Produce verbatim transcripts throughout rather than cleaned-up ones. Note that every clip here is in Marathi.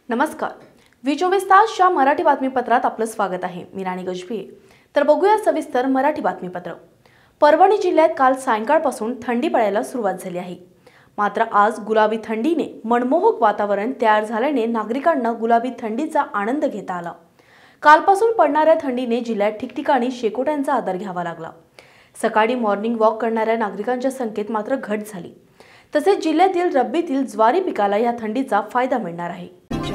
नमस्कार. वी चोवीस तासच्या मराठी बातमीपत्रात आपलं स्वागत आहे. मी राणी गजबी. तर बघूया सविस्तर मराठी बातमीपत्र. परभणी जिल्ह्यात काल सायंकाळपासून थंडी पडायला सुरुवात झाली आहे. मात्र आज गुलाबी थंडीने मनमोहक वातावरण तयार झाल्याने नागरिकांना गुलाबी थंडीचा आनंद घेता आला. कालपासून पडणाऱ्या थंडीने जिल्ह्यात ठिकठिकाणी शेकोट्यांचा आधार घ्यावा लागला. सकाळी मॉर्निंग वॉक करणाऱ्या नागरिकांच्या संख्येत मात्र घट झाली. तसेच जिल्ह्यातील रब्बीतील ज्वारी पिकाला या थंडीचा फायदा मिळणार आहे.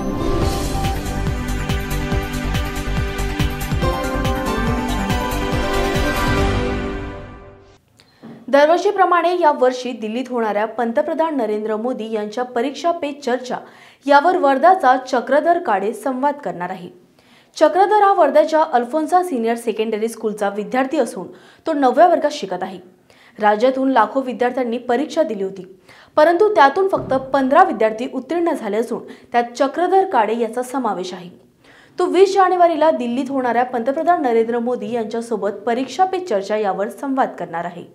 दरवर्षीप्रमाणे या वर्षी दिल्लीत होणाऱ्या पंतप्रधान नरेंद्र मोदी यांच्या परीक्षा पे चर्चा यावर वर्धाचा चक्रधर काळे संवाद करणार आहे. चक्रधर हा वर्ध्याच्या अल्फोन्सा सिनियर सेकंडरी स्कूलचा विद्यार्थी असून तो नवव्या वर्गात शिकत आहे. राज्यातून लाखो विद्यार्थ्यांनी परीक्षा दिली होती, परंतु त्यातून फक्त पंधरा विद्यार्थी उत्तीर्ण झाले असून त्यात चक्रधर काळे याचा समावेश आहे. तो वीस जानेवारीला दिल्लीत होणाऱ्या पंतप्रधान नरेंद्र मोदी यांच्यासोबत परीक्षा पे चर्चा यावर संवाद करणार आहे.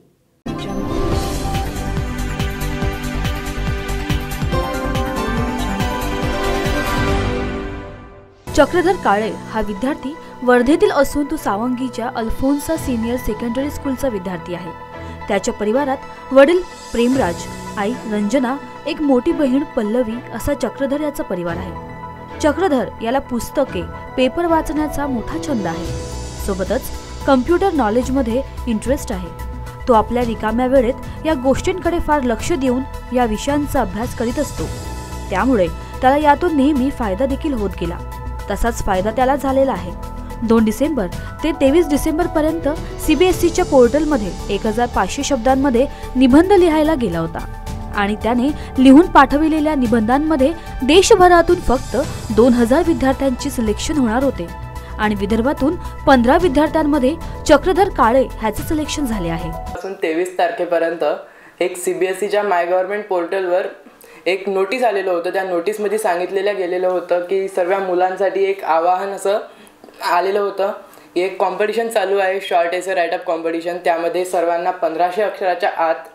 चक्रधर काळे हा विद्यार्थी वर्धेतील असून तो सावंगीच्या अल्फोन्सा सिनियर सेकंडरी स्कूलचा विद्यार्थी आहे. त्याच्या परिवारात वडील प्रेमराज, आई रंजना, एक मोठी बहीण पल्लवी असा चक्रधर याचा परिवार आहे. चक्रधर याला पुस्तके, पेपर वाचण्याचा मोठा छंद आहे. सोबतच कम्प्युटर नॉलेजमध्ये इंटरेस्ट आहे. तो आपल्या रिकाम्या वेळेत या गोष्टींकडे फार लक्ष देऊन या विषयांचा अभ्यास करीत असतो. त्यामुळे त्याला यातून नेहमी फायदा देखील होत गेला. तसाच फायदा त्याला झालेला आहे. दोन डिसेंबर ते तेवीस डिसेंबर पर्यंत सीबीएसईच्या पोर्टलमध्ये एक हजार पाचशे शब्दांमध्ये निबंध लिहायला गेला होता आणि त्याने लिहून पाठविलेल्या निबंधांमध्ये देशभरातून फक्त दोन हजार विद्यार्थ्यांची सिलेक्शन होणार होते आणि विदर्भातून पंधरा विद्यार्थ्यांमध्ये चक्रधर काळे ह्याचे सिलेक्शन झाले आहे. पासून तेवीस तारखेपर्यंत एक सीबीएसईच्या माय गव्हर्नमेंट पोर्टलवर एक नोटीस आलेलं होतं. त्या नोटीसमध्ये सांगितलेलं गेलेलं होतं की सर्व मुलांसाठी एक आवाहन असं आलेलं होतं. एक कॉम्पिटिशन चालू आहे, शॉर्ट एसे राईटअप कॉम्पिटिशन. त्यामध्ये सर्वांना पंधराशे अक्षराच्या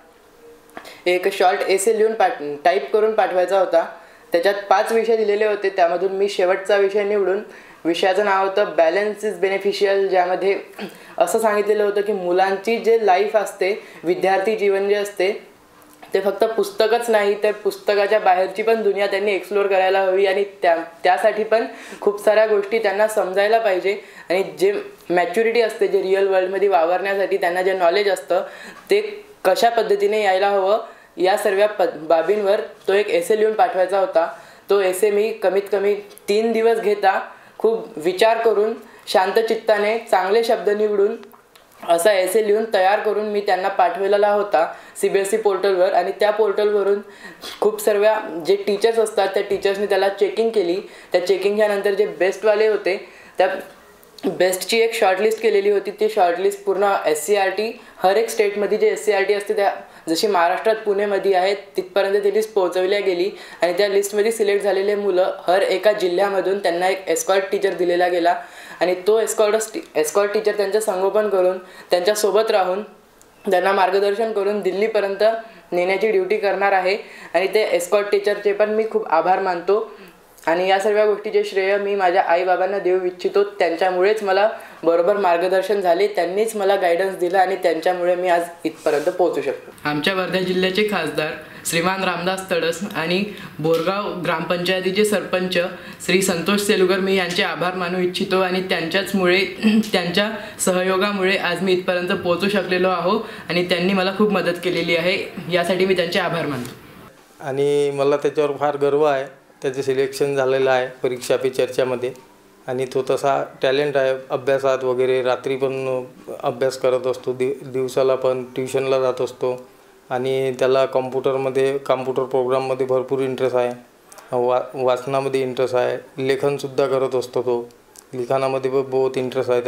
आत एक शॉर्ट एसे लिहून पाठ टाईप करून पाठवायचा होता. त्याच्यात पाच विषय दिलेले होते. त्यामधून मी शेवटचा विषय निवडून, विषयाचं नाव होतं बॅलन्स इज बेनिफिशियल, ज्यामध्ये असं सांगितलेलं होतं की मुलांची जे लाईफ असते, विद्यार्थी जीवन जे असते ते फक्त पुस्तकच नाही तर पुस्तकाच्या बाहेरची पण दुनिया त्यांनी एक्सप्लोर करायला हवी आणि त्या त्यासाठी पण खूप साऱ्या गोष्टी त्यांना समजायला पाहिजे आणि जे मॅच्युरिटी असते, जे रिअल वर्ल्डमध्ये वावरण्यासाठी त्यांना जे नॉलेज असतं ते कशा पद्धतीने यायला हवं, या सर्व प बाबींवर तो एक एसे लिहून पाठवायचा होता. तो एसे मी कमीत कमी तीन दिवस घेता खूप विचार करून शांत चित्ताने चांगले शब्द निवडून असा एसे लिहून तयार करून मी त्यांना पाठवलेला होता सीबीएसई पोर्टलवर. आणि त्या पोर्टलवरून खूप सर्व जे टीचर्स असतात त्या टीचर्सनी त्याला चेकिंग केली. त्या चेकिंगच्या नंतर जे बेस्टवाले होते त्या बेस्टची एक शॉर्टलिस्ट केलेली होती. ती शॉर्टलिस्ट पूर्ण एस सी आर टी, हर एक स्टेटमध्ये जे एस सी आर टी असते त्या जशी महाराष्ट्रात पुणेमध्ये आहेत तिथपर्यंत ती लिस्ट पोहोचवली गेली आणि त्या लिस्टमध्ये सिलेक्ट झालेले मुलं हर एका जिल्ह्यामधून त्यांना एक एस्कॉर्ट टीचर दिलेला गेला आणि तो एस्कॉर्ट एस्कॉर्ट टीचर त्यांचं संगोपन करून, त्यांच्यासोबत राहून, त्यांना मार्गदर्शन करून दिल्लीपर्यंत नेण्याची ड्युटी करणार आहे. आणि ते एस्कॉर्ट टीचरचे पण मी खूप आभार मानतो आणि या सर्व गोष्टीचे श्रेय मी माझ्या आईबाबांना देऊ इच्छितो. त्यांच्यामुळेच मला बरोबर मार्गदर्शन झाले, त्यांनीच मला गायडन्स दिला आणि त्यांच्यामुळे मी आज इथपर्यंत पोहोचू शकतो. आमच्या वर्धा जिल्ह्याचे खासदार श्रीमान रामदास तडस आणि बोरगाव ग्रामपंचायतीचे सरपंच श्री संतोष सेलुगर मी यांचे आभार मानू इच्छितो आणि त्यांच्याचमुळे त्यांच्या सहयोगामुळे आज मी इथपर्यंत पोहोचू शकलेलो आहो आणि त्यांनी मला खूप मदत केलेली आहे. यासाठी मी त्यांचे आभार मानतो आणि मला त्याच्यावर फार गर्व आहे. त्याचं सिलेक्शन झालेलं आहे परीक्षा पे चर्चामध्ये आणि तो तसा टॅलेंट आहे. अभ्यासात वगैरे रात्री पण अभ्यास करत असतो, दि दिवसाला पण ट्युशनला जात असतो आणि त्याला कॉम्प्युटरमध्ये कॉम्प्युटर प्रोग्राममध्ये भरपूर इंटरेस्ट आहे. वा वाचनामध्ये इंटरेस्ट आहे. लेखनसुद्धा करत असतो तो. लिखाणामध्ये पण बहुत इंटरेस्ट आहे त्याला.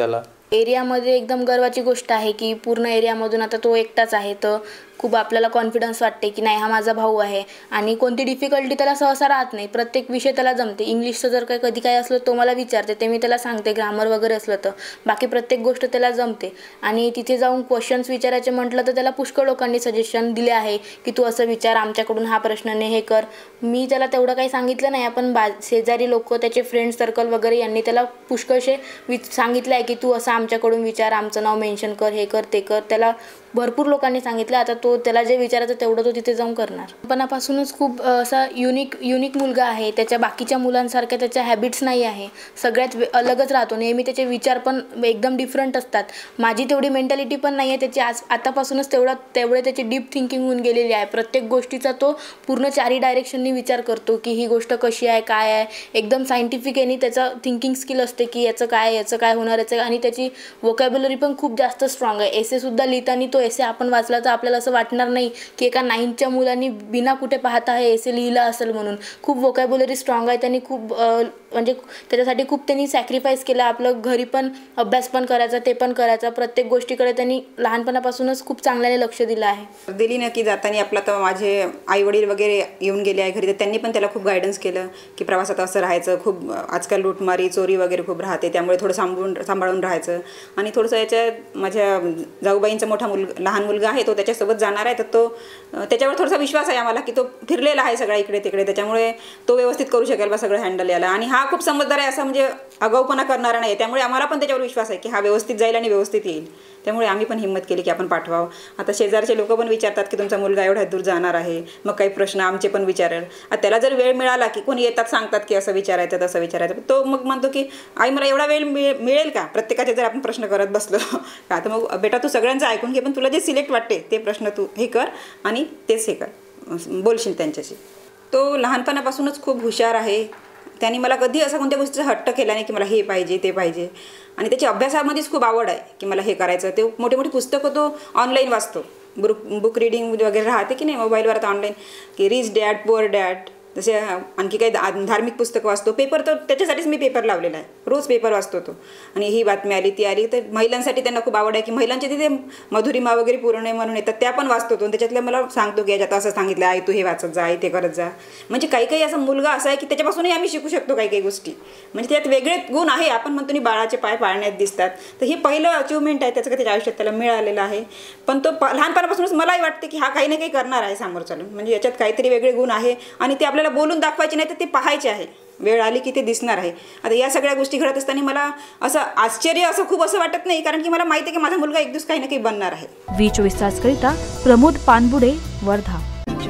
एरियामध्ये एकदम गर्वाची गोष्ट आहे की पूर्ण एरियामधून आता तो एकटाच आहे, तर खूप आपल्याला कॉन्फिडन्स वाटते की नाही हा माझा भाऊ आहे आणि कोणती डिफिकल्टी त्याला सहसा राहत नाही. प्रत्येक विषय त्याला जमते. इंग्लिशचं जर काही कधी काय असलं तो मला विचारते, ते मी त्याला सांगते, ग्रामर वगैरे असलं तर. बाकी प्रत्येक गोष्ट त्याला जमते. आणि तिथे जाऊन क्वेश्चन्स विचारायचे म्हटलं तर त्याला पुष्कळ लोकांनी सजेशन दिले आहे की तू असं विचार, आमच्याकडून हा प्रश्न नाही, हे कर. मी त्याला तेवढं काही सांगितलं नाही, पण बा शेजारी लोक, त्याचे फ्रेंड सर्कल वगैरे यांनी त्याला पुष्कळसे विच सांगितलं आहे की तू असं आमच्याकडून विचार, आमचं नाव मेन्शन कर, हे कर, ते कर. त्याला भरपूर लोकांनी सांगितलं. आता तो त्याला जे विचारायचं तेवढं तो तिथे जाऊन करणार. लहानपणापासूनच खूप असा युनिक युनिक मुलगा आहे. त्याच्या बाकीच्या मुलांसारख्या त्याच्या हॅबिट्स नाही आहे. सगळ्यात अलगच राहतो. नेहमी त्याचे विचार पण एकदम डिफरंट असतात. माझी तेवढी मेंटॅलिटी पण नाही आहे त्याची. आज आतापासूनच तेवढा तेवढे त्याची डीप थिंकिंग होऊन गेलेली आहे. प्रत्येक गोष्टीचा तो पूर्ण चारी डायरेक्शननी विचार करतो की ही गोष्ट कशी आहे, काय आहे. एकदम सायंटिफिक यांनी त्याचा थिंकिंग स्किल असते की याचं काय, याचं काय होणार, याचं. आणि त्याची वोकॅब्युलरी पण खूप जास्त स्ट्रॉंग आहे. एसेसुद्धा लिहिताना तो एसे आपण वाचला तर आपल्याला असं वाटणार नाही की एका नाईनच्या मुलांनी बिना कुठे पाहता हे एसे लिहिला असेल म्हणून. खूप वोकॅब्युलरी स्ट्रॉंग आहे. त्यांनी खूप म्हणजे त्याच्यासाठी खूप त्यांनी सॅक्रिफाईस केलं. आपलं घरी पण अभ्यास पण करायचा, ते पण करायचा. प्रत्येक गोष्टीकडे त्यांनी लहानपणापासूनच खूप चांगल्याने लक्ष दिलं आहे. दिली ना की जाताना आपला तर माझे आई वडील वगैरे येऊन गेले आहे घरी, तर त्यांनी पण त्याला खूप गायडन्स केलं की प्रवासात असं राहायचं. खूप आजकाल लूटमारी, चोरी वगैरे खूप राहते, त्यामुळे थोडं सांभाळून सांभाळून राहायचं. आणि थोडंसं याच्यात माझ्या जाऊबाईंचा मोठा मुलगा लहान मुलगा आहे, तो त्याच्यासोबत जाणार आहे, तर तो त्याच्यावर थोडासा विश्वास आहे आम्हाला की तो फिरलेला आहे सगळ्या इकडे तिकडे, त्याच्यामुळे तो व्यवस्थित करू शकेल बा सगळं हँडल याला. आणि हा खूप समजदार आहे, असं म्हणजे आगाऊपणा करणारा नाही. त्यामुळे आम्हाला पण त्याच्यावर विश्वास आहे की हा व्यवस्थित जाईल आणि व्यवस्थित येईल. त्यामुळे आम्ही पण हिंमत केली की आपण पाठवावं. आता शेजारचे लोक पण विचारतात की तुमचा मुलगा एवढ्या दूर जाणार आहे, मग काही प्रश्न आमचे पण विचारेल. त्याला जर वेळ मिळाला की कोणी येतात सांगतात की असं विचारायचं तसं विचारायचं, तो मग म्हणतो की आई मला एवढा वेळ मिळ मिळेल का प्रत्येकाचे जर आपण प्रश्न करत बसलो का. तर मग बेटा तू सगळ्यांचं ऐकून घे, पण तुला जे सिलेक्ट वाटते ते प्रश्न तू हे कर आणि तेच हे कर, बोलशील त्यांच्याशी. तो लहानपणापासूनच खूप हुशार आहे. त्यांनी मला कधी असं कोणत्या गोष्टीचा हट्ट केला नाही की मला हे पाहिजे ते पाहिजे. आणि त्याची अभ्यासामध्येच खूप आवड आहे की मला हे करायचं. ते मोठे मोठे पुस्तकं तो ऑनलाईन वाचतो. बुक बुक रिडिंग वगैरे राहते की नाही मोबाईलवर आता ऑनलाईन, की रिच डॅड पुअर डॅड, जसे आणखी काही धार्मिक पुस्तकं वाचतो. पेपर तर त्याच्यासाठीच मी पेपर लावलेला आहे, रोज पेपर वाचतो तो. आणि ही बातमी आली ती आली, तर महिलांसाठी त्यांना खूप आवड आहे की महिलांच्या तिथे मधुरिमा वगैरे पूर्ण म्हणून येतात, त्या पण वाचतो तो. त्याच्यातल्या मला सांगतो की याच्यात असं सांगितलं आहे, तू हे वाचत जा, ते करत जा. म्हणजे काही काही असा मुलगा असा आहे की त्याच्यापासूनही आम्ही शिकू शकतो काही काही गोष्टी. म्हणजे त्यात वेगळे गुण आहे. आपण म्हणतो नि बाळाचे पाय पाळण्यात दिसतात, तर हे पहिलं अचिव्हमेंट आहे त्याचं, त्याच्या आयुष्यात त्याला मिळालेलं आहे. पण तो लहानपणापासूनच मलाही वाटते की हा काही ना काही करणार आहे समोर चालून. म्हणजे याच्यात काहीतरी वेगळे गुण आहे आणि ते आपल्याला बोलून दाखवायचे नाही, तर ते पाहायचे आहे. वेळ आली की ते दिसणार आहे. आता या सगळ्या गोष्टी घडत असताना मला असं आश्चर्य असं खूप असं वाटत नाही, कारण की मला माहिती आहे की माझा मुलगा एक दिवस काही ना काही बनणार आहे. वी चोवीस तास करिता प्रमोद पानबुडे, वर्धा.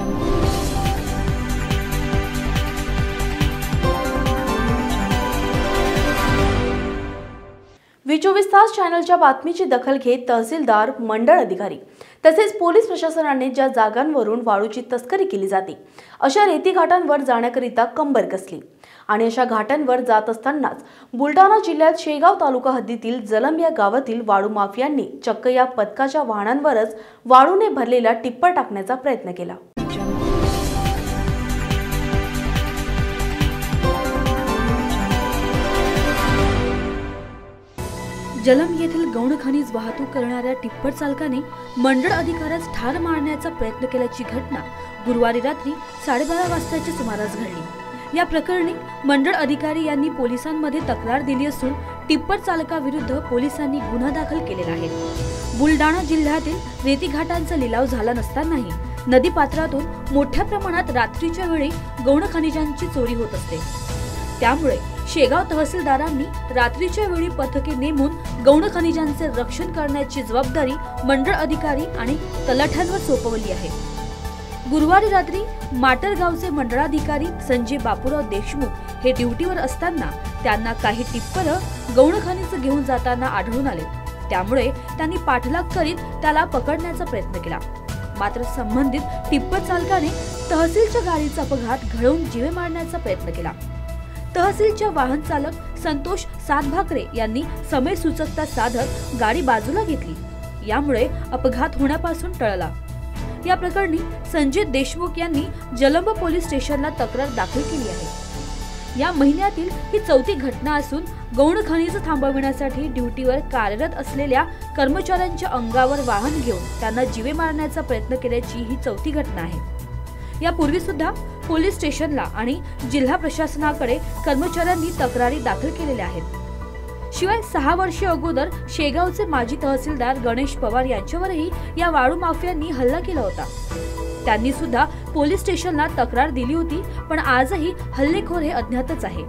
वी चोवीस तास चॅनलच्या बातमीची दखल घेत तहसीलदार, मंडळ अधिकारी तसेच पोलीस प्रशासनाने ज्या जागांवरून वाळूची तस्करी केली जाते अशा रेती घाटांवर जाण्याकरिता कंबर कसली. आणि अशा घाटांवर जात असतानाच बुलढाणा जिल्ह्यात शेगाव तालुका हद्दीतील जलम या गावातील वाळू माफियांनी चक्क या पथकाच्या वाहनांवरच वाळूने भरलेला टिप्पर टाकण्याचा प्रयत्न केला. जलम येथील गौण खनिज वाहतूक करणाऱ्या टिप्पर चालकाने मंडळ अधिकाऱ्यास ठार मारण्याचा प्रयत्न केल्याची घटना गुरुवारी रात्री साडेबारा वाजताच्या सुमारास घडली. या प्रकरणी मंडळ अधिकारी यांनी पोलिसांमध्ये तक्रार दिली असून टिप्पर चालकाविरुद्ध पोलिसांनी गुन्हा दाखल केलेला आहे. बुलढाणा जिल्ह्यातील रेती घाटांचा लिलाव झाला नसतानाही नदी पात्रातून मोठ्या प्रमाणात रात्रीच्या वेळी गौण खनिजांची चोरी होत असते. त्यामुळे शेगाव तहसीलदारांनी रात्रीच्या वेळी पथके नेमून गौण खनिजांचे रक्षण करण्याची जबाबदारी मंडळ अधिकारी आणि तलाठ्यांवर सोपवली आहे. गुरुवारी रात्री माटर गावचे मंडळाधिकारी संजय बापूराव देशमुख हे ड्युटीवर असताना त्यांना काही टिप्पर गौण खनिज घेऊन जाताना आढळून आले. त्यामुळे त्यांनी पाठलाग करीत त्याला पकडण्याचा प्रयत्न केला. मात्र संबंधित टिप्पर चालकाने तहसीलच्या गाडीचा अपघात घडवून जीवे मारण्याचा प्रयत्न केला. तहसीलच्या वाहन चालक संतोष सातभाकरे यांनी समय सूचकता साधत गाडी बाजूला घेतली. यामुळे अपघात होण्यापासून टळला. या प्रकरणी संजय देशमुख यांनी जलंब पोलीस स्टेशनला तक्रार दाखल केली आहे. या महिन्यातील ही चौथी घटना असून गौण खनिज थांबविण्यासाठी ड्युटीवर कार्यरत असलेल्या कर्मचाऱ्यांच्या अंगावर वाहन घेऊन त्यांना जीवे मारण्याचा प्रयत्न केल्याची ही चौथी घटना आहे। यापूर्वी सुद्धा पोलीस स्टेशनला आणि जिल्हा प्रशासनाकडे कर्मचाऱ्यांनी तक्रारी दाखल केलेल्या आहेत। शिवाय सहा वर्षे अगोदर शेगावचे माजी तहसीलदार गणेश पवार यांच्यावरही या वाळू माफियांनी हल्ला केला होता। त्यांनी सुद्धा पोलीस स्टेशनला तक्रार दिली होती, पण आजही हल्लेखोर हे अज्ञातच आहे।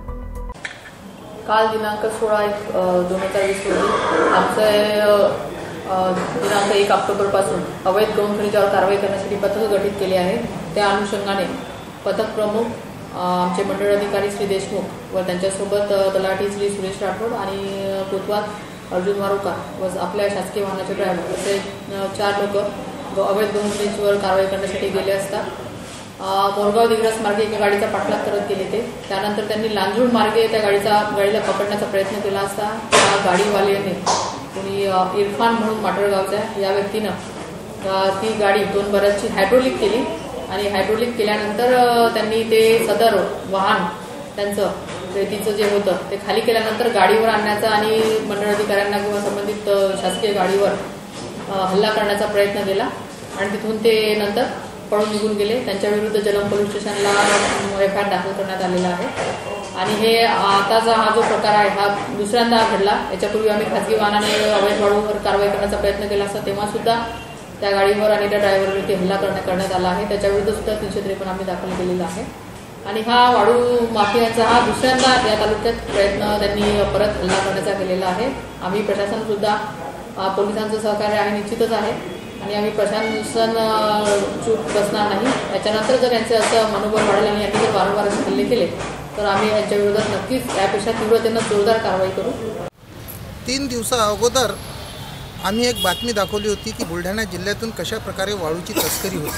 काल दिनांक सोळा एक दोन हजार वीस रोजी आमचे दिनांक एक ऑक्टोबर पासून अवैध गौण खनिजावर कारवाई करण्यासाठी पथक गठीत केले आहे। त्या अनुषंगाने पथक प्रमुख आमचे मंडळ अधिकारी श्री देशमुख व त्यांच्यासोबत तलाठी श्री सुरेश राठोड आणि कोतवाल अर्जुन मारुकार व आपल्या शासकीय वाहनाचे ड्रायव्हर असे चार लोक अवैध गौण खनिजावर कारवाई करण्यासाठी गेले असता मोरगाव दिग्रस मार्गे एका गाडीचा पाठलाग करत गेले ते। त्यानंतर त्यांनी लांजूड मार्गे त्या गाडीचा गाडीला पकडण्याचा प्रयत्न केला असता त्या गाडीवाल्याने कोणी इरफान म्हणून माटळगावचा या व्यक्तीनं ती गाडी दोन बऱ्याचशी हायड्रोलिक केली आणि हायड्रोलिक केल्यानंतर त्यांनी ते सदर वाहन त्यांचं रेतीचं जे होतं ते खाली केल्यानंतर गाडीवर आणण्याचा आणि मंडळ अधिकाऱ्यांना किंवा संबंधित शासकीय गाडीवर हल्ला करण्याचा प्रयत्न केला आणि तिथून ते नंतर पळून निघून गेले। त्यांच्या विरुद्ध जलम पोलीस स्टेशनला एफ आय आर दाखल करण्यात आलेला आहे आणि हे आताचा हा जो प्रकार आहे हा दुसऱ्यांदा घडला। याच्यापूर्वी आम्ही खासगी वाहनाने अवैध वाळूवर कारवाई करण्याचा प्रयत्न केला असता तेव्हा सुद्धा त्या गाडीवर आणि त्या ड्रायव्हरवरती हल्ला करण्यात आला आहे। त्याच्याविरुद्ध सुद्धा तीनशे त्रेपन्न आम्ही दाखल केलेला आहे आणि हा वाळू माफियांचा हा दुसऱ्यांदा या तालुक्यात प्रयत्न त्यांनी परत हल्ला करण्याचा केलेला आहे। आम्ही प्रशासन सुद्धा पोलिसांचं सहकार्य आहे निश्चितच आहे आणि आम्ही प्रशासन चूक बसणार नाही। याच्यानंतर जर यांचे असं मनोबल वाढेल आणि यांनी जर वारंवार हल्ले केले तर आम्ही यांच्या विरोधात नक्कीच यापेक्षा तीव्रतेनं जोरदार कारवाई करू। तीन दिवसा अगोदर आम्ही एक बातमी दाखवली होती की बुलढाणा जिल्ह्यातून कशा प्रकारे वाळूची तस्करी होते।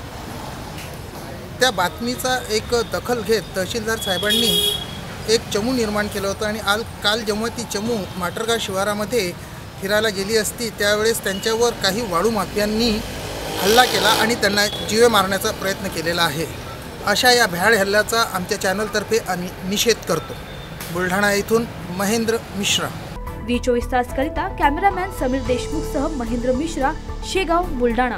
त्या बातमीचा एक दखल घेत तहसीलदार साहेबांनी एक चमू निर्माण केलं होतं आणि आल काल जेव्हा ती चमू माटरगाव शिवारामध्ये फिरायला गेली असती त्यावेळेस त्यांच्यावर काही वाळू माफियांनी हल्ला केला आणि त्यांना जीवे मारण्याचा प्रयत्न केलेला आहे। अशा या भ्याड हल्ल्याचा आमच्या चॅनलतर्फे आम्ही निषेध करतो। बुलढाणा येथून महेंद्र मिश्रा। वी चोवीस तास करिता कॅमेरामॅन समीर देशमुखसह महेंद्र मिश्रा, शेगाव, बुलढाणा।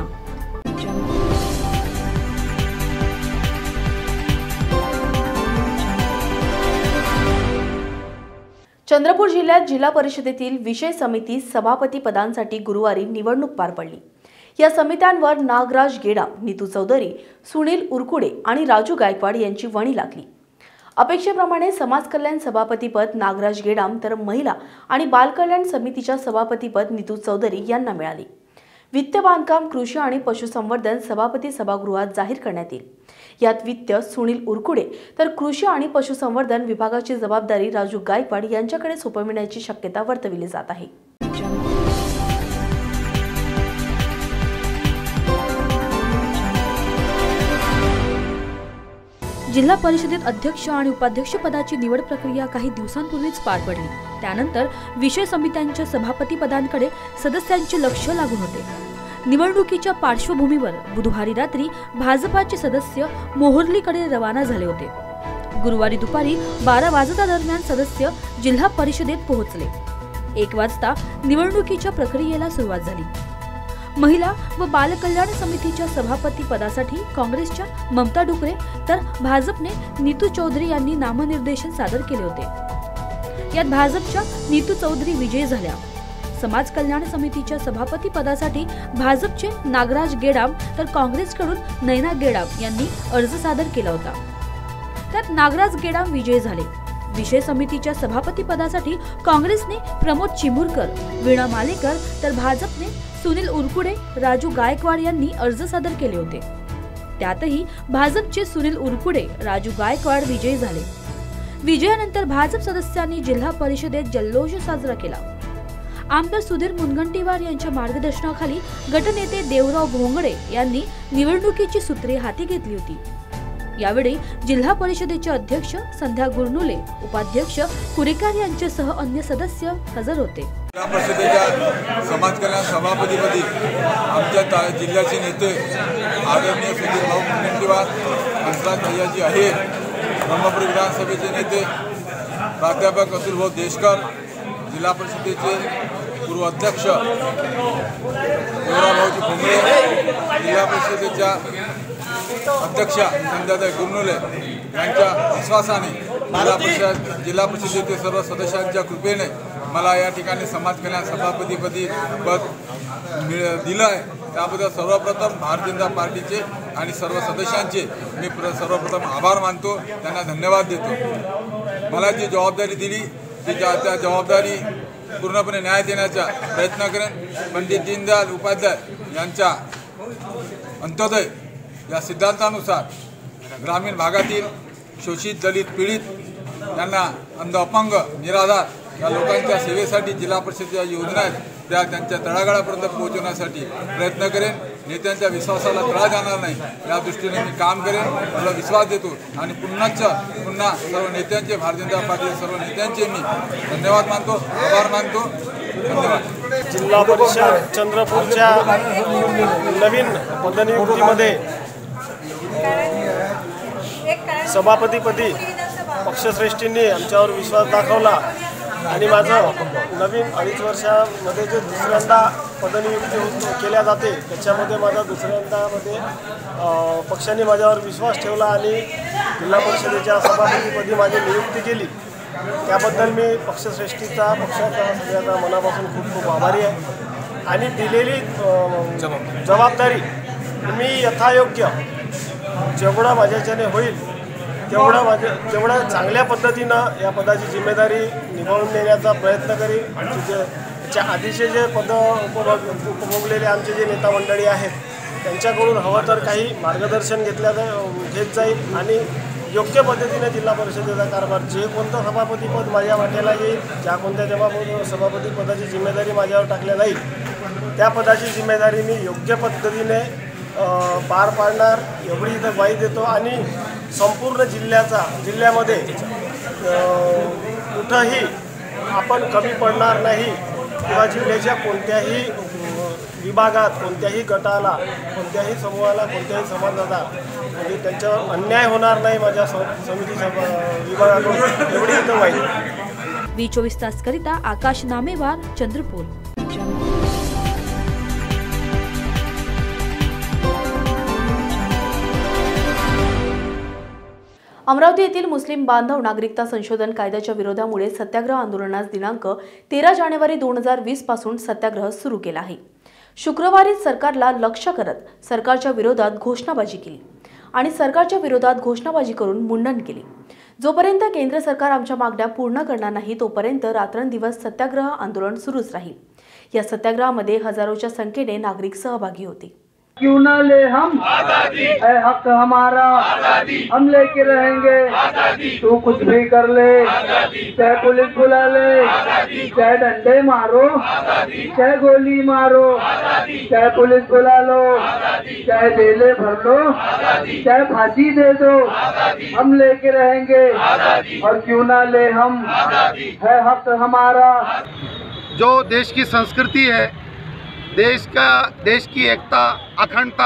चंद्रपूर जिल्ह्यात जिल्हा परिषदेतील विषय समिती सभापती पदांसाठी गुरुवारी निवडणूक पार पडली। या समित्यांवर नागराज गेडाम, नीतू चौधरी, सुनील उरकुडे आणि राजू गायकवाड यांची वणी लागली। अपेक्षेप्रमाणे समाज कल्याण सभापतीपद नागराज गेडाम तर महिला आणि बाल कल्याण समितीच्या सभापतीपद नीतू चौधरी यांना मिळाले। वित्त, बांधकाम, कृषी आणि पशुसंवर्धन सभापती सभागृहात जाहीर करण्यात येईल। यात वित्त सुनील उरकुडे तर कृषी आणि पशुसंवर्धन विभागाची जबाबदारी राजू गायकवाड यांच्याकडे सोपविण्याची शक्यता वर्तविली जात आहे। जिल्हा परिषदेत अध्यक्ष आणि उपाध्यक्ष पदाची निवड प्रक्रिया काही दिवसांपूर्वीच पार पडली। त्यानंतर विषय समित्यांच्या सभापती पदांकडे सदस्यांचे लक्ष लागून होते। निवडणुकीच्या पार्श्वभूमीवर बुधवारी रात्री भाजपाचे सदस्य मोहर्लीकडे रवाना झाले होते। गुरुवारी दुपारी बारा वाजता दरम्यान सदस्य जिल्हा परिषदेत पोहोचले। एक वाजता निवडणुकीच्या प्रक्रियेला सुरुवात झाली। महिला व बाल कल्याण समितीच्या सभापती पदासाठी काँग्रेसच्या ममता डुकरे तर भाजपने नीतू चौधरी यांनी नामनिर्देशन सादर केले होते। यात भाजपच्या नीतू चौधरी विजयी झाल्या। समाज कल्याण समितीच्या सभापती पदासाठी भाजपचे नागराज गेडाम तर काँग्रेसकडून नैना गेडाम यांनी अर्ज सादर केला होता। त्यात नागराज गेडाम विजयी झाले। विषय समितीच्या सभापती पदासाठी काँग्रेसने प्रमोद चिमुरकर, वीणा मालेकर तर भाजपने सुनील उरकुडे, राजू गायकवाड यांनी अर्ज सादर केले होते। त्यातही भाजपचे सुनील उरकुडे, राजू गायकवाड विजयी झाले। विजयानंतर भाजप सदस्यांनी जिल्हा परिषदेत जल्लोष साजरा केला। आमदार सुधीर मुनगंटीवार यांच्या मार्गदर्शनाखाली गटनेते देवराव भोंगडे यांनी निवडणुकीची सूत्रे हाती घेतली होती। यावेळी जिल्हा परिषदेचे अध्यक्ष संध्या गुरनुले, उपाध्यक्ष कुरेकर यांच्यासह अन्य सदस्य हजर होते। जिल्हा परिषदेच्या समाज कल्याण सभापतीपदी आमच्या जिल्ह्याचे नेते आदरणीय सुधीर भाऊ मुनगंटीवार, हंसराज भैयाजी आहेत ब्रह्मपुरी विधानसभेचे नेते प्राध्यापक अतुलभाऊ देशकर, जिल्हा परिषदेचे पूर्व अध्यक्ष गौराभाऊजी भोंगळे, जिल्हा परिषदेच्या अध्यक्षा संध्याताई गुरनुले यांच्या विश्वासाने जिल्हा परिषद जिल्हा परिषदेचे सर्व सदस्यांच्या कृपेने मला या ठिकाणी समाज कल्याण सभापतीपदी पद मिळ दिलं आहे। त्याबद्दल सर्वप्रथम भारतीय जनता पार्टीचे आणि सर्व सदस्यांचे मी प्र सर्वप्रथम आभार मानतो, त्यांना धन्यवाद देतो। मला जी जबाबदारी दिली ती त्या त्या जबाबदारी पूर्णपणे न्याय देण्याचा प्रयत्न करेन। पंडित दीनदयाल उपाध्याय यांच्या अंत्योदय या सिद्धांतानुसार ग्रामीण भागातील शोषित, दलित, पीडित यांना अंध, अपंग, निराधार या लोकांच्या सेवेसाठी जिल्हा परिषदेच्या योजना आहेत त्या त्यांच्या तळागाळापर्यंत पोहोचवण्यासाठी प्रयत्न करेन। नेत्यांच्या विश्वासाला तडा जाणार नाही या दृष्टीने मी काम करेन, मला विश्वास देतो आणि पुन्हाच पुन्हा सर्व नेत्यांचे, भारतीय जनता पार्टीच्या सर्व नेत्यांचे मी धन्यवाद मानतो, आभार मानतो। धन्यवाद। जिल्हा परिषद चंद्रपूरच्या नवीन पदनियुक्तीमध्ये सभापतीपदी पक्षश्रेष्ठींनी आमच्यावर विश्वास दाखवला आणि माझं नवीन अडीच वर्षामध्ये जे दुसऱ्यांदा पदनियुक्ती केल्या जाते त्याच्यामध्ये माझा दुसऱ्यांदामध्ये पक्षाने माझ्यावर विश्वास ठेवला आणि जिल्हा परिषदेच्या सभापतीपदी माझी नियुक्ती केली। त्याबद्दल मी पक्षश्रेष्ठीचा, पक्षाचा सगळ्याचा मनापासून खूप खूप आभारी आहे आणि दिलेली जबाबदारी मी यथायोग्य जेवढं माझ्याच्याने होईल तेवढं माझ्या तेवढं चांगल्या पद्धतीनं या पदाची जिम्मेदारी निभावून नेण्याचा प्रयत्न करीन। आमचे जे त्याच्या आधीचे जे पद उपभोग उपभोगलेले आमचे जे नेता मंडळी आहेत त्यांच्याकडून हवं तर काही मार्गदर्शन घेतल्या घेत जाईल आणि योग्य पद्धतीने जिल्हा परिषदेचा कारभार जे कोणतं सभापतीपद माझ्या वाट्याला येईल, ज्या कोणत्या सभापती सभापती पदाची जिम्मेदारी माझ्यावर टाकल्या जाईल त्या पदाची जिम्मेदारी मी योग्य पद्धतीने पार पाडणार एवढी इथं ग्वाही देतो आणि संपूर्ण जिल्ह्याचा जिल्ह्यामध्ये कुठंही आपण कमी पडणार नाही किंवा जिल्ह्याच्या कोणत्याही विभागात, कोणत्याही गटाला, कोणत्याही समूहाला, कोणत्याही समाजाला म्हणजे त्यांच्यावर अन्याय होणार नाही माझ्या समिती विभागाकडून एवढी इथं ग्वाही। वी चोवीस तास करिता आकाश नामेवार, चंद्रपूर। अमरावती येथील मुस्लिम बांधव नागरिकता संशोधन कायद्याच्या विरोधामुळे सत्याग्रह आंदोलनास दिनांक तेरा जानेवारी दोन हजार वीस पासून सत्याग्रह सुरू केला आहे। शुक्रवारी सरकारला लक्ष्य करत सरकारच्या विरोधात घोषणाबाजी केली आणि सरकारच्या विरोधात घोषणाबाजी करून मुंडन केली। जोपर्यंत केंद्र सरकार आमच्या मागण्या पूर्ण करणार नाही तोपर्यंत रात्रंदिवस सत्याग्रह आंदोलन सुरूच राहील। या सत्याग्रहामध्ये हजारोच्या संख्येने नागरिक सहभागी होते। क्यों ना ले हम आजादी, है हक हमारा आजादी, हम लेके रहेंगे आजादी, तू कुछ भी कर ले आजादी, चाहे पुलिस बुला ले आजादी, चाहे डंडे मारो आजादी, चाहे गोली मारो आजादी, चाहे पुलिस बुला लो आजादी, चाहे जेले भर लो आजादी, चाहे फांसी दे दो आजादी, हम लेके रहेंगे आजादी, और क्यों ना ले हम आजादी, है हक हमारा। जो देश की संस्कृति है, देश का देश की एकता, अखंडता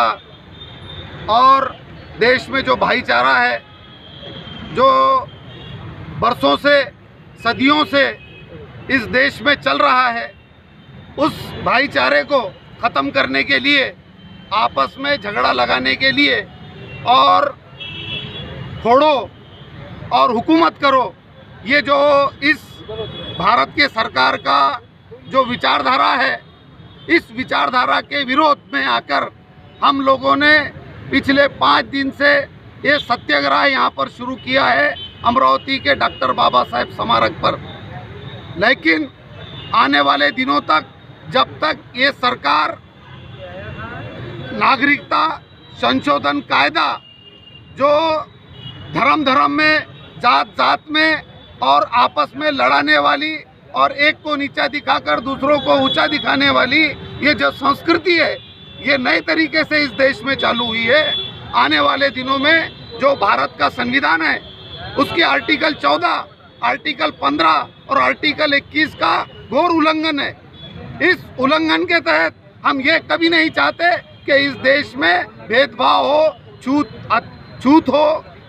और देश में जो भाईचारा है, जो बरसों से, सदियों से इस देश में चल रहा है, उस भाईचारे को ख़त्म करने के लिए, आपस में झगड़ा लगाने के लिए और फोड़ो और हुकूमत करो, ये जो इस भारत के सरकार का जो विचारधारा है, इस विचारधारा के विरोध में आकर हम लोगों ने पिछले पाँच दिन से ये सत्याग्रह यहाँ पर शुरू किया है अमरावती के डॉक्टर बाबा साहेब स्मारक पर। लेकिन आने वाले दिनों तक, जब तक ये सरकार नागरिकता संशोधन कायदा जो धर्म धर्म में, जात जात में और आपस में लड़ाने वाली और एक को नीचा दिखाकर दूसरों को ऊंचा दिखाने वाली ये जो संस्कृति है, ये नए तरीके से इस देश में चालू हुई है। आने वाले दिनों में जो भारत का संविधान है उसके आर्टिकल चौदह, आर्टिकल पंद्रह और आर्टिकल इक्कीस का घोर उल्लंघन है। इस उल्लंघन के तहत हम ये कभी नहीं चाहते कि इस देश में भेदभाव हो, छूत छूत हो,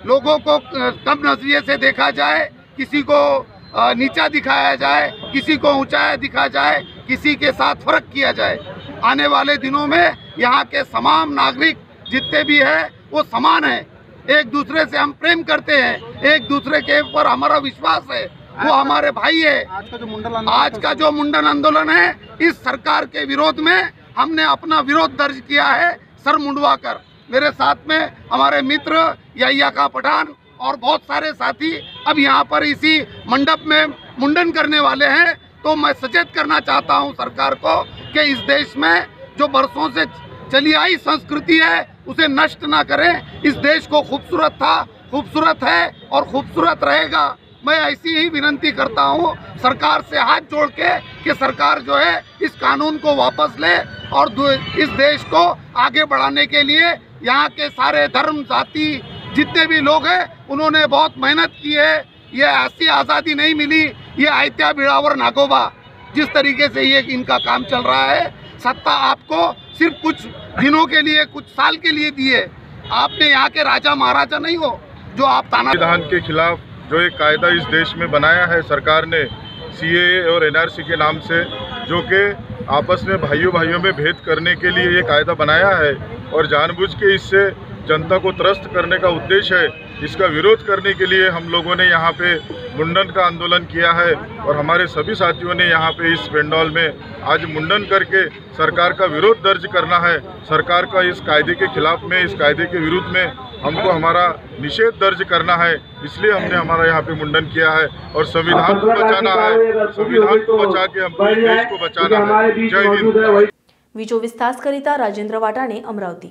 लोगों को कम नजरिए से देखा जाए, किसी को नीचा दिखाया जाए, किसी को ऊंचाया दिखा जाए, किसी के साथ फर्क किया जाए। आने वाले दिनों में यहाँ के तमाम नागरिक जितने भी हैं वो समान हैं, एक दूसरे से हम प्रेम करते हैं, एक दूसरे के ऊपर हमारा विश्वास है, वो हमारे भाई है। आज का जो मुंडन आज का जो मुंडन आंदोलन है, इस सरकार के विरोध में हमने अपना विरोध दर्ज किया है सर मुंडवा कर। मेरे साथ में हमारे मित्र याया का पठान और बहुत सारे साथी अब यहाँ पर इसी मंडप में मुंडन करने वाले हैं। तो मैं सचेत करना चाहता हूँ सरकार को कि इस देश में जो बरसों से चली आई संस्कृति है उसे नष्ट ना करें। इस देश को खूबसूरत था, खूबसूरत है और खूबसूरत रहेगा। मैं ऐसी ही विनती करता हूँ सरकार से हाथ जोड़ के कि सरकार जो है इस कानून को वापस ले और इस देश को आगे बढ़ाने के लिए यहाँ के सारे धर्म जाति जितने भी लोग हैं उन्होंने बहुत मेहनत की है। ये ऐसी आज़ादी नहीं मिली, ये आयत्या बिड़ावर नागोबा जिस तरीके से ये इनका काम चल रहा है। सत्ता आपको सिर्फ कुछ दिनों के लिए, कुछ साल के लिए दी है। आपने यहाँ के राजा महाराजा नहीं हो जो आप ताना संविधान के खिलाफ जो एक कायदा इस देश में बनाया है सरकार ने सीएए और एनआरसी के नाम से, जो कि आपस में भाइयों भाइयों में भेद करने के लिए ये कायदा बनाया है और जानबूझ के इससे जनता को त्रस्त करने का उद्देश्य है। इसका विरोध करने के लिए हम लोगों ने यहाँ पे मुंडन का आंदोलन किया है और हमारे सभी साथियों ने यहाँ पे इस पेंडॉल में आज मुंडन करके सरकार का विरोध दर्ज करना है। सरकार का इस कायदे के खिलाफ में, इस कायदे के विरुद्ध में हमको हमारा निषेध दर्ज करना है, इसलिए हमने हमारा यहाँ पे मुंडन किया है और संविधान को बचाना है। संविधान को बचा के हमको इस देश को बचाना है। जय हिंद। विजो विस्तारकरिता राजेंद्र वाटाणे, अमरावती।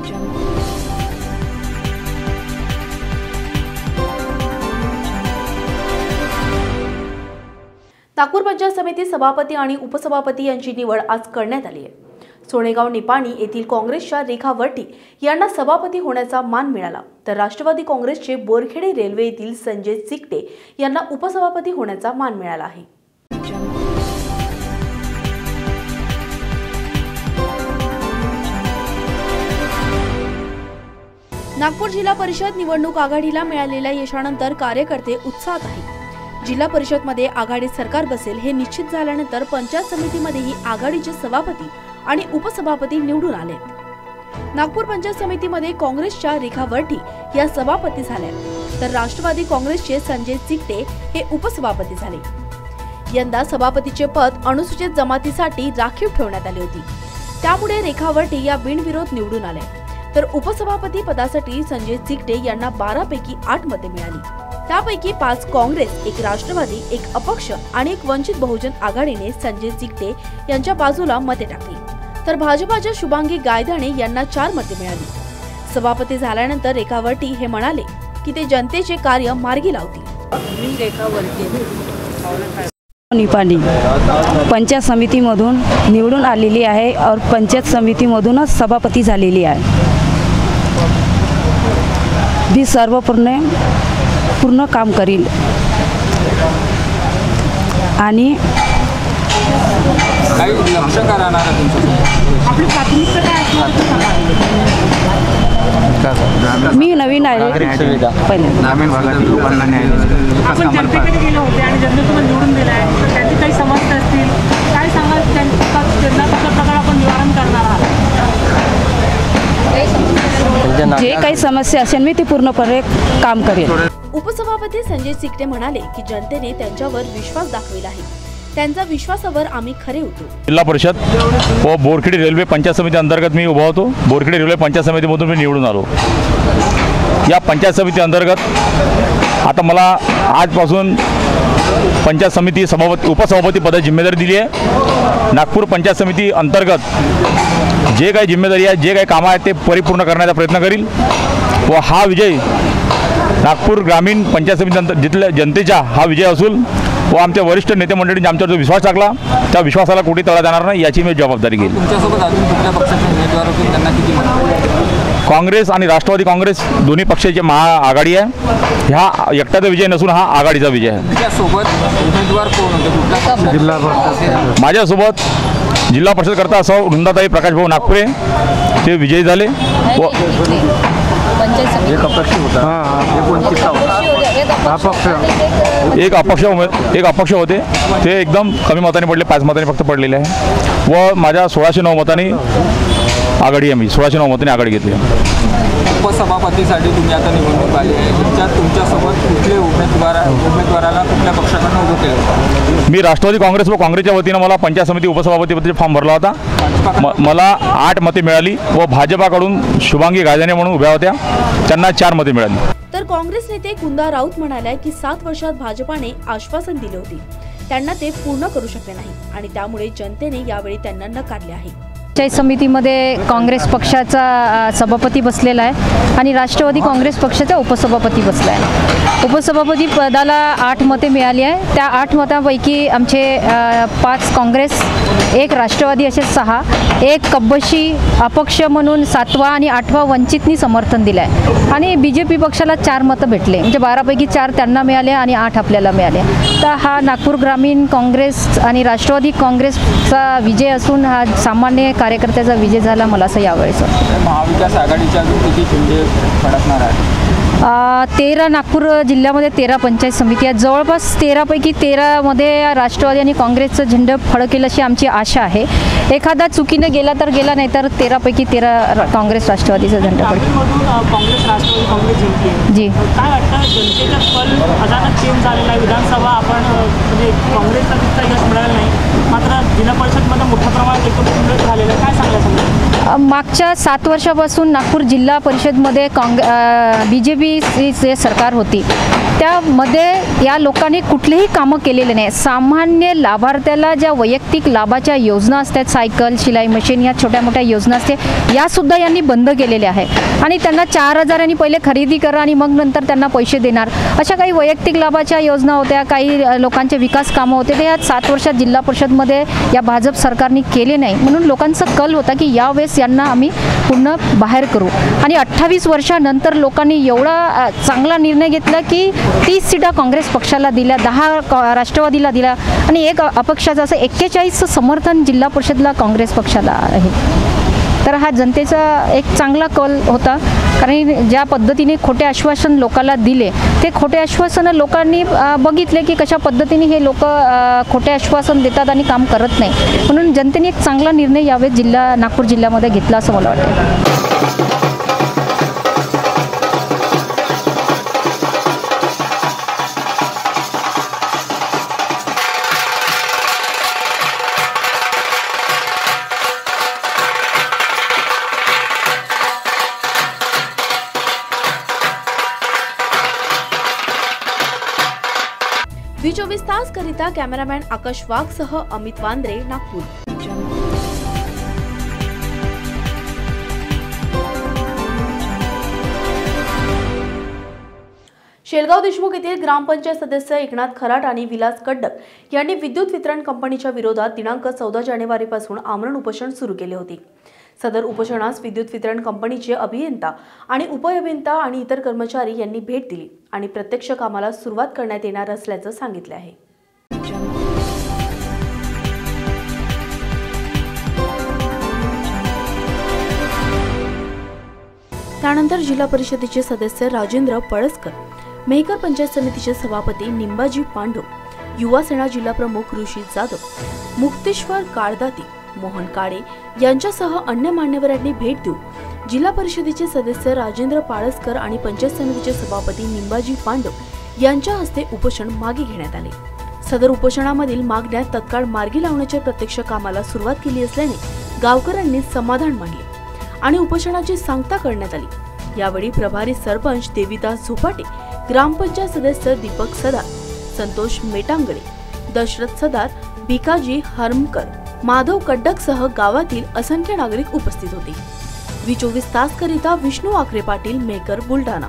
नागपूर पंचायत समिती सभापती आणि उपसभापती यांची निवड आज करण्यात आली आहे। सोनेगाव निपाणी येथील काँग्रेसच्या रेखा वर्टी यांना सभापती होण्याचा मान मिळाला, तर राष्ट्रवादी काँग्रेसचे बोरखेडे रेल्वे येथील संजय चिकटे यांना उपसभापती होण्याचा मान मिळाला आहे। नागपूर जिल्हा परिषद निवडणूक आघाडीला मिळालेल्या यशानंतर कार्यकर्ते उत्साहात आहेत। जिल्हा परिषद मध्ये आघाडी सरकार बसेल हे निश्चित झाल्यानंतर पंचायत समितीमध्येही आघाडीचे सभापती आणि उपसभापती निवडून आले। नागपूर पंचायत समितीमध्ये काँग्रेसच्या रेखा वर्टी या सभापती झाल्या, तर राष्ट्रवादी काँग्रेसचे संजय चिकटे हे उपसभापती झाले। यंदा सभापतीचे पद अनुसूचित जमातीसाठी राखीव ठेवण्यात आले होते, त्यामुळे रेखा वर्टी या बिनविरोध निवडून आल्या, तर उपसभापती पदासाठी संजय चिकटे यांना बारा पैकी आठ मते मिळाली। त्यापैकी पाच काँग्रेस, एक राष्ट्रवादी, एक अपक्ष आणि एक वंचित बहुजन आघाडीने संजय चिकटे यांच्या बाजूला मते टाकली, तर भाजपाच्या शुभांगी गायधणे यांना चार मते मिळाली। सभापती झाल्यानंतर रेखा वर्टी हे म्हणाले की ते जनतेचे कार्य मार्गी लावतील। मी रेखा वर्टी निपाणी पंचायत समितीमधून निवडून आलेली आहे और पंचायत समितीमधूनच सभापती झालेली आहे। मी सर्वपूर्ण पूर्ण काम करील आणि काही लक्ष का राहणार आहे तुमचं? आपली प्राथमिकता काय असणार? मी नवीन आहे, पहिले ग्रामीण भागातील लोकांना न्याय आपण जनतेकडे गेले होते आणि जनतेतून निवडून दिला आहे, तर त्यांची काही समस्या असतील, काय सांगाल त्यांचा प्रकार आपण निवारण करणार आहात? जे काही समस्या असेल मी ती पूर्णपणे काम करेन। उपसभापती संजय चिकटे म्हणाले की जनतेने त्यांच्यावर विश्वास दाखविला आहे, त्यांचा विश्वासावर आम्ही खरे उतरू। जिल्हा परिषद व बोरखेडी रेल्वे पंचायत समिती अंतर्गत मी उभा होतो। बोरखेडी रेल्वे पंचायत समितीमधून मी निवडून आलो। या पंचायत समिती अंतर्गत आता मला आजपासून पंचायत समिती सभापती उपसभापती पदाची जिम्मेदारी दिली आहे। नागपूर पंचायत समिती अंतर्गत जे काही जिम्मेदारी आहे, जे काही कामं आहेत ते परिपूर्ण करण्याचा प्रयत्न करील व हा विजय नागपूर ग्रामीण पंचायत समिती जिथल्या जनतेचा हा विजय असून व आमच्या वरिष्ठ नेते मंडळींनी आमच्यावर जो विश्वास टाकला त्या विश्वासाला कुठे तडा जाणार नाही याची मी जबाबदारी घेईल। तुमच्यासोबत अजून कुठल्या पक्षाचे उमेदवार होते, त्यांना किती मतं? काँग्रेस आणि राष्ट्रवादी काँग्रेस दोन्ही पक्षाची महाआघाडी आहे। ह्या एकट्याचा विजय नसून हा आघाडीचा विजय आहे। त्याच्यासोबत उमेदवार कोण होते, कुठल्या पक्षाचे? जिल्हा परिषद माझ्यासोबत जिल्हा परिषद करता असं वृंदाताई प्रकाश भाऊ नागपुरे ते विजयी झाले व पंचायत एक अपक्ष होता एक वंचितचा होता अपक्ष एक अपक्ष उमेद एक अपक्ष होते ते एकदम कमी मताने पडले, पाच मतांनी फक्त पडलेले आहे व माझ्या सोळाशे नऊ मतांनी आघाडी आम्ही सोळाशे नऊ मतांनी आघाडी घेतली. उपसभापतीसाठी तुम्ही आता निवडणूक आली आहे, तुमच्यात तुमच्यासोबत कुठले उमेदवार उमेदवाराला कुठल्या पक्षाकडून उभं केलं? मी राष्ट्रवादी काँग्रेस व काँग्रेसच्या वतीनं मला पंचायत समिती उपसभापतीपदाचा फॉर्म भरला होता. म मला आठ मते मिळाली व भाजपाकडून शुभांगी गाजाने म्हणून उभ्या होत्या, त्यांना चार मते मिळाली. तर काँग्रेस नेते कुंदा राऊत म्हणाले की सात वर्षात भाजपाने आश्वासन दिले होते, त्यांना ते पूर्ण करू शकले नाही आणि त्यामुळे जनतेने यावेळी त्यांना नकारले आहे. पंचायत समितीमध्ये काँग्रेस पक्षाचा सभापती बसलेला आहे आणि राष्ट्रवादी काँग्रेस पक्षाचा उपसभापती बसला आहे. उपसभापती पदाला आठ मते मिळाली आहे. त्या आठ मतांपैकी आमचे पाच काँग्रेस, एक राष्ट्रवादी असे सहा, एक कब्बशी अपक्ष म्हणून सातवा आणि आठवा वंचितनी समर्थन दिलं आहे आणि बी जे पी पक्षाला चार मतं भेटले, म्हणजे बारापैकी चार त्यांना मिळाले आणि आठ आपल्याला मिळाले. तर हा नागपूर ग्रामीण काँग्रेस आणि राष्ट्रवादी काँग्रेसचा विजय असून हा सामान्य कार्यकर्त्याचा विजय झाला मला असं यावेळेस वाटतं. महाविकास आघाडीच्या किती शिंदे फडकणार आहे? तेरा नागपूर जिल्ह्यामध्ये तेरा पंचायत समिती आहेत. जवळपास तेरापैकी तेरामध्ये राष्ट्रवादी आणि काँग्रेसचं झेंडा फडकेल अशी आमची आशा आहे. एखादा चुकीनं गेला तर गेला, नाही तर तेरापैकी तेरा काँग्रेस राष्ट्रवादीचा झेंडा पडेल. काँग्रेस राष्ट्रवादी काँग्रेस जिंकली आहे. जी, काय वाटतं जनतेचा कल अचानक चेंज झालेला आहे? विधानसभा आपण म्हणजे काँग्रेसला तितका यश मिळालं नाही, मात्र जिल्हा परिषदमध्ये मोठ्या प्रमाणात एकत्र झालेलं आहे, काय सांगायला समजा? मागच्या सात वर्षापासून नागपूर जिल्हा परिषदमध्ये काँग बी जे पी जे सरकार होती त्यामध्ये या लोकांनी कुठलेही कामं केलेले नाही. सामान्य लाभार्थ्याला ज्या वैयक्तिक लाभाच्या योजना असतात, सायकल, शिलाई मशीन, या छोट्या मोठ्या योजना असते, यासुद्धा यांनी बंद केलेल्या आहे आणि त्यांना चार हजारांनी पहिले खरेदी करा आणि मग नंतर त्यांना पैसे देणार, अशा काही वैयक्तिक लाभाच्या योजना होत्या, काही लोकांचे विकास कामं होते, ते या सात वर्षात जिल्हा परिषदमध्ये या भाजप सरकारने केले नाही. म्हणून लोकांचा कल होता की यावेळेस यांना आम्ही पुन्हा बाहेर करू आणि अठ्ठावीस वर्षानंतर लोकांनी एवढा चांगला निर्णय घेतला की तीस सीटा काँग्रेस पक्षाला दिल्या, दहा राष्ट्रवादीला दिल्या आणि एक अपक्षाचं असं एक्केचाळीसचं समर्थन जिल्हा परिषदला काँग्रेस पक्षाला आहे. तर हा जनतेचा एक चांगला कल होता, कारण ज्या पद्धतीने खोटे आश्वासन लोकांना दिले ते खोटे आश्वासनं लोकांनी बघितले की कशा पद्धतीने हे लोक खोटे आश्वासन देतात आणि काम करत नाही. म्हणून जनतेने एक चांगला निर्णय यावेळी जिल्हा नागपूर जिल्ह्यामध्ये घेतला असं मला वाटतं. व्ही चोवीस तास करिता कॅमेरामॅन आकाश वाघ सह अमित वांद्रे, नागपूर. शेलगाव देशमुख येथील ग्रामपंचायत सदस्य एकनाथ खराट आणि विलास कड्डक यांनी विद्युत वितरण कंपनीच्या विरोधात दिनांक चौदा जानेवारीपासून आमरण उपोषण सुरू केले होते. सदर उपोषणास विद्युत वितरण कंपनीचे अभियंता आणि उपअभियंता आणि इतर कर्मचारी यांनी भेट दिली आणि प्रत्यक्ष कामाला सुरुवात करण्यात येणार असल्याचं सांगितले आहे. त्यानंतर जिल्हा परिषदेचे सदस्य राजेंद्र पळसकर, मेहकर पंचायत समितीचे सभापती निंबाजी पांडव, युवा सेना जिल्हा प्रमुख ऋषी जाधव, मुक्तेश्वर काळदाती, मोहन काळे यांच्यासह अन्य मान्यवरांनी भेट देऊन जिल्हा परिषदेचे सदस्य राजेंद्र पाळसकर आणि पंचायत समितीचे सभापती निंबाजी पांडव यांच्या हस्ते उपोषण मागे घेण्यात आले. सदर उपोषणामधील मागण्या तत्काळ मार्गी लावण्याच्या प्रत्यक्ष कामाला सुरुवात केली असल्याने गावकऱ्यांनी समाधान मानले आणि उपोषणाची सांगता करण्यात आली. यावेळी प्रभारी सरपंच देविदास झोपाटे, ग्रामपंचायत सदस्य दीपक सदार, संतोष मेटांगळे, दशरथ सदार, भिकाजी हरमकर, माधव कड्डक सह गावातील असंख्य नागरिक उपस्थित होते. व्ही चोवीस तास करिता विष्णू आखरे पाटील, मेकर, बुलढाणा.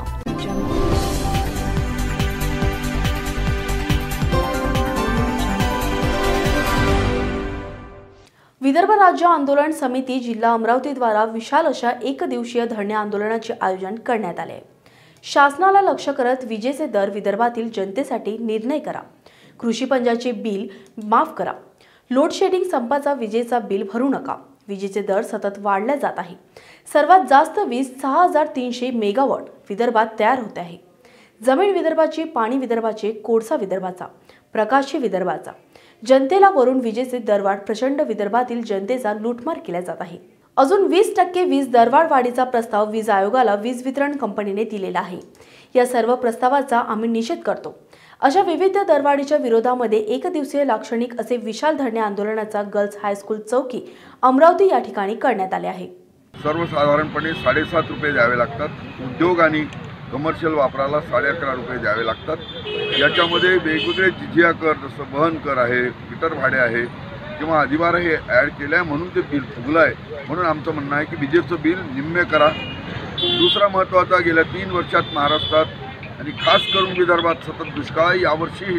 विदर्भ राज्य आंदोलन समिती जिल्हा अमरावती द्वारा विशाल अशा एक दिवसीय धरणे आंदोलनाचे आयोजन करण्यात आले. शासनाला लक्ष करत विजेचे दर विदर्भातील जनतेसाठी निर्णय करा, कृषी पंजाचे बिल माफ करा, लोड शेडिंग संपाचा विजेचा बिल भरू नका, विजेचे दर सतत वाढले जात आहे. सर्वात जास्त वीज सहा हजार तीनशे मेगावॉट विदर्भात तयार होते आहे. जमीन विदर्भाची, पाणी विदर्भाचे, कोळसा विदर्भाचा, प्रकाश विदर्भाचा. जनतेला वरून विजेचे दरवाढ प्रचंड विदर्भातील जनतेचा लूटमार केला जात आहे. अजून वीस टक्के वीज दरवाढ वाढीचा प्रस्ताव वीज आयोगाला वीज वितरण कंपनीने दिलेला आहे. या सर्व प्रस्तावाचा आम्ही निषेध करतो. अशा विविध दरवाढीच्या विरोधामध्ये एक दिवसीय लाक्षणिक असे विशाल धरणे आंदोलनाचा गर्ल्स हायस्कूल चौकी अमरावती या ठिकाणी करण्यात आले आहे. सर्वसाधारणपणे साडेसात रुपये द्यावे लागतात. उद्योग आणि कमर्शियल वापराला साडे अकरा रुपये द्यावे लागतात. याच्यामध्ये वेगवेगळे जिजिया कर जसं वहन कर आहे, मीटर भाडे आहे किंवा अधिभार हे ॲड केलं आहे म्हणून ते बिल फुगलं आहे. म्हणून आमचं म्हणणं आहे की विजेचं बिल निम्मे करा. दुसरा महत्त्वाचा, गेल्या तीन वर्षात महाराष्ट्रात आणि खास करून विदर्भात सतत दुष्काळ. यावर्षी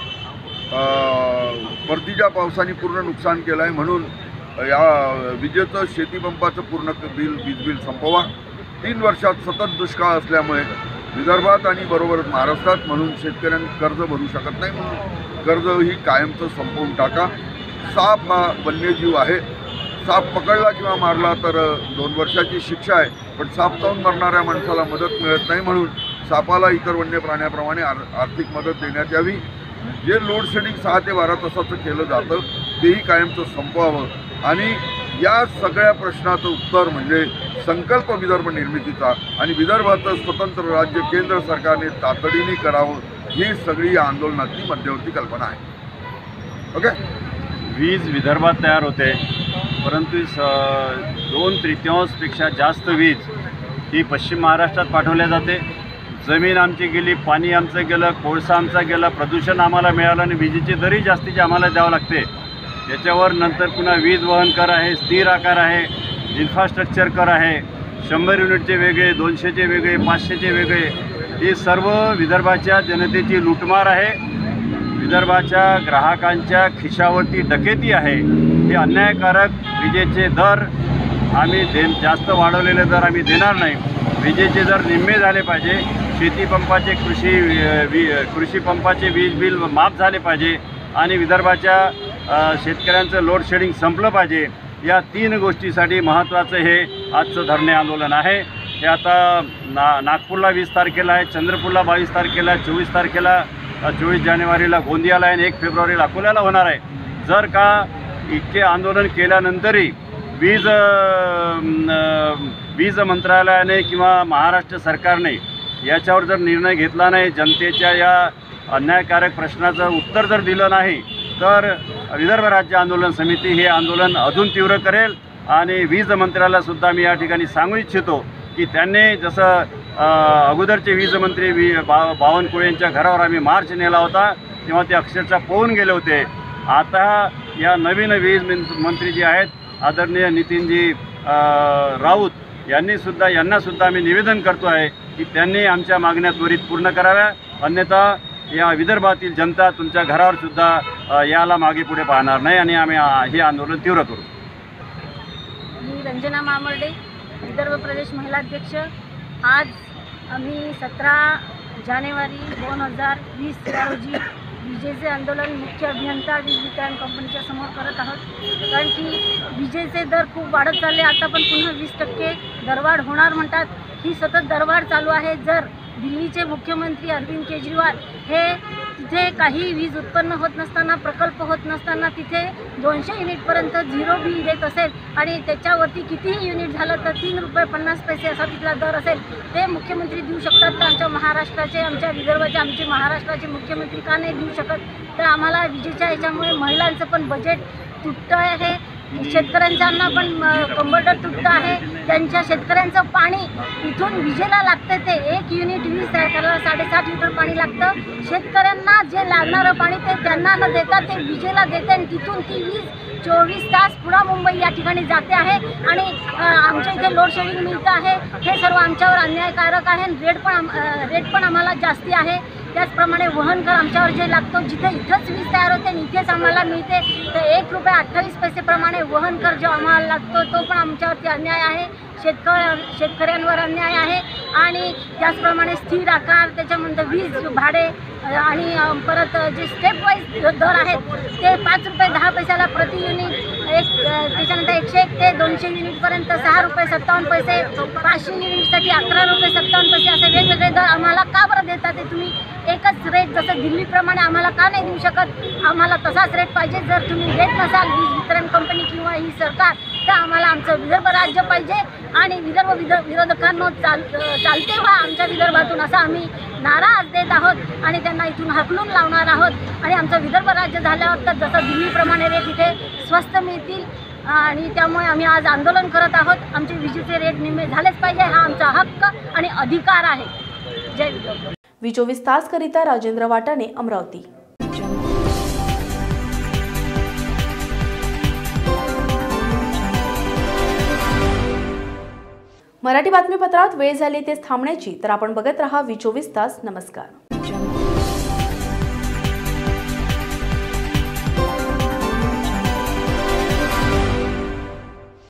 परतीच्या पावसाने पूर्ण नुकसान केलं आहे. म्हणून या विजेचं शेतीपंपाचं पूर्ण बिल वीज बिल संपवा. तीन वर्षात सतत दुष्काळ असल्यामुळे विदर्भात आणि बरोबरच महाराष्ट्रात म्हणून शेतकऱ्यांनी कर्ज भरू शकत नाही. म्हणून कर्ज ही कायमचं संपवून टाका. साप हा वन्यजीव आहे. साप पकडला किंवा मारला तर दोन वर्षाची शिक्षा आहे, पण साप चावून मरणाऱ्या माणसाला मदत मिळत नाही. म्हणून सापाला इतर वन्य प्राण्याप्रमाणे आर आर्थिक मदत देण्यात यावी. जे लोड शेडिंग सहा ते बारा तासाचं केलं जातं तेही कायमचं संपवावं. आणि या सगळ्या प्रश्नाचं उत्तर म्हणजे संकल्प विदर्भ निर्मितीचा आणि विदर्भाचं स्वतंत्र राज्य केंद्र सरकारने तातडीने करावं. ही सगळी या आंदोलनाची मध्यवर्ती कल्पना आहे. ओके. वीज विदर्भात तयार होते, परंतु स दोन तृतीयांशपेक्षा जास्त वीज ही पश्चिम महाराष्ट्रात पाठवल्या जाते. जमीन आमची गेली, पाणी आमचं गेलं, कोळसा आमचा गेला, प्रदूषण आम्हाला मिळालं आणि विजेची दरही जास्तीची आम्हाला द्यावं लागते. त्याच्यावर नंतर पुन्हा वीज वहन कर आहे, स्थिर आकार आहे, इन्फ्रास्ट्रक्चर कर आहे, शंभर युनिटचे वेगळे, दोनशेचे वेगळे, पाचशेचे वेगळे. ही सर्व विदर्भाच्या जनतेची लूटमार आहे. विदर्भाच्या ग्राहकांच्या खिशावरती डकेती आहे. हे अन्यायकारक विजेचे दर आम्ही दे जास्त वाढवलेले दर आम्ही देणार नाही. विजेचे दर निम्मे झाले पाहिजे. शेतीपंपाचे कृषी वि कृषी पंपाचे वीज बिल माफ झाले पाहिजे आणि विदर्भाच्या शेतकऱ्यांचं लोड शेडिंग संपलं पाहिजे. या तीन गोष्टीसाठी महत्त्वाचं हे आजचं धरणे आंदोलन आहे. हे आता ना नागपूरला वीस तारखेला आहे, चंद्रपूरला बावीस तारखेला, चोवीस तारखेला, चोवीस जानेवारीला गोंदियाला आणि एक फेब्रुवारीला अकोल्याला होणार आहे. जर का इतके आंदोलन केल्यानंतरही वीज वीज मंत्रालयाने किंवा महाराष्ट्र सरकारने याच्यावर जर निर्णय घेतला नाही, जनतेच्या या अन्यायकारक प्रश्नाचं उत्तर जर दिलं नाही, तर विदर्भ राज्य आंदोलन समिती हे आंदोलन अजून तीव्र करेल. आणि वीज मंत्र्यालासुद्धा मी या ठिकाणी सांगू इच्छितो की त्यांनी जसं अगोदरचे वीज मंत्री वी बा बावनकुळे यांच्या घरावर आम्ही मार्च नेला होता तेव्हा ते अक्षरशः पोहून गेले होते. आता या नवीन वीज मंत्री जे आहेत आदरणीय नितीनजी राऊत यांनीसुद्धा यांनासुद्धा आम्ही निवेदन करतो आहे की त्यांनी आमच्या मागण्या त्वरित पूर्ण कराव्या. अन्यथा या विदर्भातील जनता तुमच्या घरावरसुद्धा याला मागे पुढे पाहणार नाही आणि आम्ही हे आंदोलन तीव्र करू. मी रंजना मामर्डे, विदर्भ प्रदेश महिला अध्यक्ष. आज आम्ही सतरा जानेवारी दोन हजार वीस या रोजी विजेचे आंदोलन मुख्य अभियंता वीज वितरण कंपनीच्या समोर करत आहोत. कारण की विजेचे दर खूप वाढत चालले. आता पण पुन्हा वीस टक्के दरवाढ होणार म्हणतात. ही सतत दरवाढ चालू आहे. जर दिल्लीचे मुख्यमंत्री अरविंद केजरीवाल हे तिथे काही वीज उत्पन्न होत नसताना, प्रकल्प होत नसताना तिथे दोनशे युनिटपर्यंत झिरो बिल देत असेल आणि त्याच्यावरती कितीही युनिट झालं तर तीन रुपये पन्नास पैसे असा तिथला दर असेल, ते मुख्यमंत्री देऊ शकतात. तर आमच्या महाराष्ट्राचे, आमच्या विदर्भाचे, आमचे महाराष्ट्राचे मुख्यमंत्री का नाही देऊ शकत? तर आम्हाला विजेच्या याच्यामुळे महिलांचं पण बजेट तुटतं आहे, शेतकऱ्यांच्यांना पण कंबरडर तुटतं आहे. त्यांच्या शेतकऱ्यांचं पाणी इथून विजेला लागतं, ते एक युनिट वीज तयार करायला साडेसात लिटर पाणी लागतं. शेतकऱ्यांना जे लागणारं पाणी ते त्यांना न देता ते विजेला देते आणि तिथून ती वीज चोवीस तास पुणा मुंबई या ठिकाणी जाते आहे आणि आमच्या इथे लोड शेडिंग मिळतं आहे. हे सर्व आमच्यावर अन्यायकारक आहे. रेट पण रेट पण आम्हाला जास्ती आहे. त्याचप्रमाणे वहन कर आमच्यावर जे लागतो, जिथे इथंच वीज तयार होते आणि इथेच आम्हाला मिळते, तर एक रुपये अठ्ठावीस पैसेप्रमाणे वहन कर जो आम्हाला लागतो तो पण आमच्यावरती अन्याय आहे. शेतकऱ्या शेतकऱ्यांवर अन्याय आहे. आणि त्याचप्रमाणे स्थिर आकार, त्याच्यानंतर वीज भाडे आणि परत जे स्टेप वाईज दर आहेत ते पाच रुपये दहा पैशाला प्रति युनिट एक त्याच्यानंतर एकशे एक ते दोनशे युनिटपर्यंत सहा रुपये सत्तावन्न पैसे, पाचशे युनिटसाठी अकरा रुपये सत्तावन्न पैसे असे वेगवेगळे दर आम्हाला का बरं देतात? ते तुम्ही एकच रेट जसं दिल्लीप्रमाणे आम्हाला का नाही देऊ शकत? आम्हाला तसाच रेट पाहिजे. जर तुम्ही देत नसाल वीज वितरण कंपनी किंवा ही सरकार, तर आम्हाला आमचं विदर्भ राज्य पाहिजे आणि विदर्भ विरोधकांना चाल चालते व्हा आमच्या विदर्भातून, असं आम्ही नारा आज देत आहोत आणि त्यांना इथून हाकलून लावणार आहोत. आणि आमचं विदर्भ राज्य झाल्यावर तर जसं दिल्लीप्रमाणे रेट इथे स्वस्त मिळतील आणि त्यामुळे आम्ही आज आंदोलन करत आहोत. आमचे विजेचे रेट निम्मे झालेच पाहिजे, हा आमचा हक्क आणि अधिकार आहे. जय विदर्भ. वी चोवीस तास करिता राजेंद्र वाटाणे, अमरावती. मराठी बातमीपत्रात वेळ झाली तेच थांबण्याची, तर आपण बघत रहा वी चोवीस तास. नमस्कार.